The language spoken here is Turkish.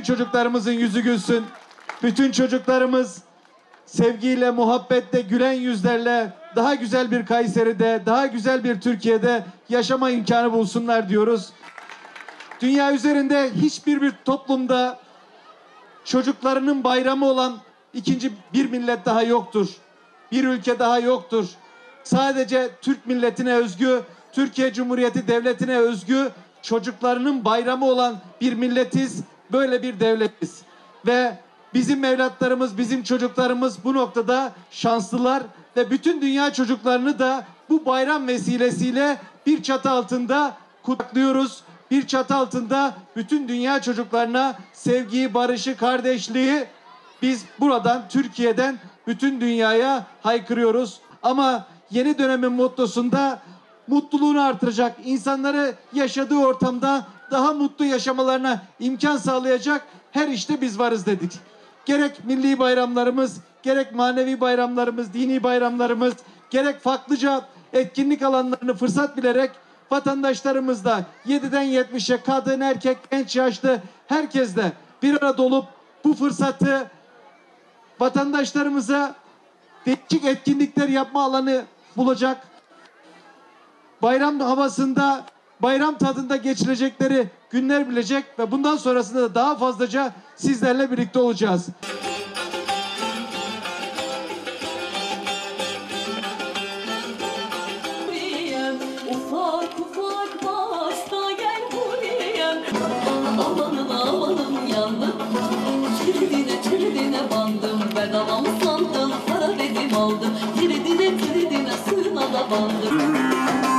çocuklarımızın yüzü gülsün. Bütün çocuklarımız sevgiyle, muhabbetle, gülen yüzlerle daha güzel bir Kayseri'de, daha güzel bir Türkiye'de yaşama imkanı bulsunlar diyoruz. Dünya üzerinde hiçbir toplumda çocuklarının bayramı olan ikinci bir millet daha yoktur. Bir ülke daha yoktur. Sadece Türk milletine özgü, Türkiye Cumhuriyeti Devleti'ne özgü çocuklarının bayramı olan bir milletiz, böyle bir devletiz. Ve bizim evlatlarımız, bizim çocuklarımız bu noktada şanslılar ve bütün dünya çocuklarını da bu bayram vesilesiyle bir çatı altında kutluyoruz. Bir çatı altında bütün dünya çocuklarına sevgiyi, barışı, kardeşliği biz buradan, Türkiye'den bütün dünyaya haykırıyoruz. Ama yeni dönemin mottosunda mutluluğunu artıracak, insanları yaşadığı ortamda daha mutlu yaşamalarına imkan sağlayacak her işte biz varız dedik. Gerek milli bayramlarımız, gerek manevi bayramlarımız, dini bayramlarımız, gerek farklıca etkinlik alanlarını fırsat bilerek vatandaşlarımız da 7'den 70'e kadın, erkek, genç, yaşlı herkesle bir arada olup bu fırsatı vatandaşlarımıza değişik etkinlikler yapma alanı bulacak. Bayram havasında, bayram tadında geçirecekleri günler bilecek ve bundan sonrasında da daha fazlaca sizlerle birlikte olacağız. Ufak ufak başta gel buraya. Amanın amanın yandım. Kilidine bandım. Ben avam sandım. Para dedim aldım. Kilidine sığına da bandım.